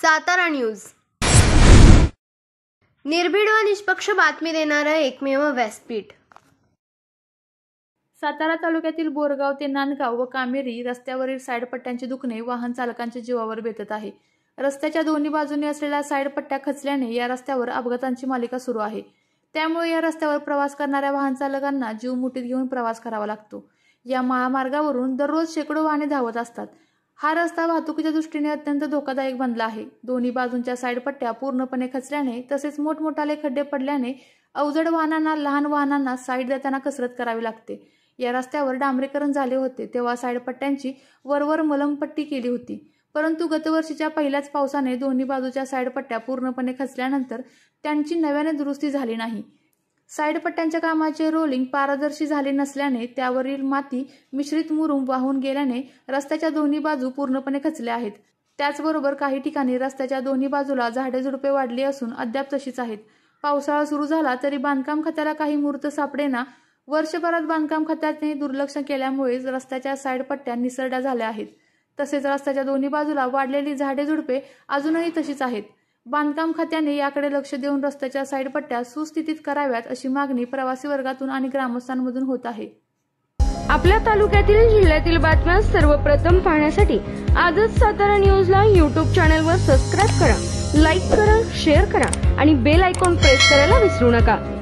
Satara news, निर्भीड व निष्पक्ष बातमी देणारं एकमेव व्यासपीठ। सातारा तालुक्यातील बोरगाव ते नांदगाव व कामेरी रस्त्यावरील साईड पट्ट्यांचे दुखणे वाहन चालकांच्या जीवावर बेतत आहे। रस्त्याच्या दोन्ही बाजूंनी असलेल्या साईड पट्ट्या खचल्याने या रस्त्यावर अपघातांची मालिका सुरू आहे। त्यामुळे या रस्त्यावर प्रवास करणाऱ्या वाहन चालकांना जीव मुठीत घेऊन प्रवास करावा लागतो। या महामार्गावरून दररोज शेकडो वाहने धावत असतात। हा रस्ता वाहतुकीच्या दृष्टीने अत्यंत धोकादायक बनला आहे। दोन्ही बाजूंच्या साईड पट्ट्या पूर्णपणे खचल्याने तसेच मोठमोठाले खड्डे पडल्याने अवजड वाहनांना, लहान वाहनांना साईड देताना कसरत करावी लागते। या रस्त्यावर डांबरीकरण झाले होते तेव्हा साईड पट्ट्यांची वरवर मलमपट्टी केली होती, परंतु गतवर्षीच्या पहिल्याच पावसाने दोन्ही बाजूच्या साईड पट्ट्या पूर्णपणे खचल्यानंतर त्यांची नव्याने दुरुस्ती झाली नाही। साईड पट्ट्यांच्या कामाचे रोलिंग पारदर्शी झाले नसल्याने त्यावरील माती मिश्रित मुरुम वाहून गेल्याने रस्त्याच्या दोन्ही बाजू पूर्णपणे खचल्या आहेत। त्याचबरोबर काही ठिकाणी रस्त्याच्या दोन्ही बाजूला झाडे झुडपे वाढली असून अद्याप तशीच आहेत। पावसाळा सुरू झाला तरी बांधकाम खात्याला काही मुहूर्त सापडेना। वर्षभरात बांधकाम खात्याने दुर्लक्ष केल्यामुळे रस्त्याच्या साईड पट्ट्या निसरड्या झाल्या आहेत। तसेच रस्त्याच्या दोन्ही बाजूला वाढलेली झाडे झुडपे अजूनही तशीच आहेत। बांधकाम खात्याने याकडे लक्ष देऊन रस्त्याच्या साईड पट्ट्या सुस्थितीत कराव्यात अशी मागणी प्रवासी वर्गातून आणि ग्रामस्थांमधून होत आहे। आपल्या तालुक्यातील जिल्ह्यातील बातम्या सर्वप्रथम पाहण्यासाठी आजच सातारा न्यूजला YouTube चॅनलवर सबस्क्राइब करा, लाईक करा, शेअर करा आणि बेल आयकॉन प्रेस करायला विसरू नका।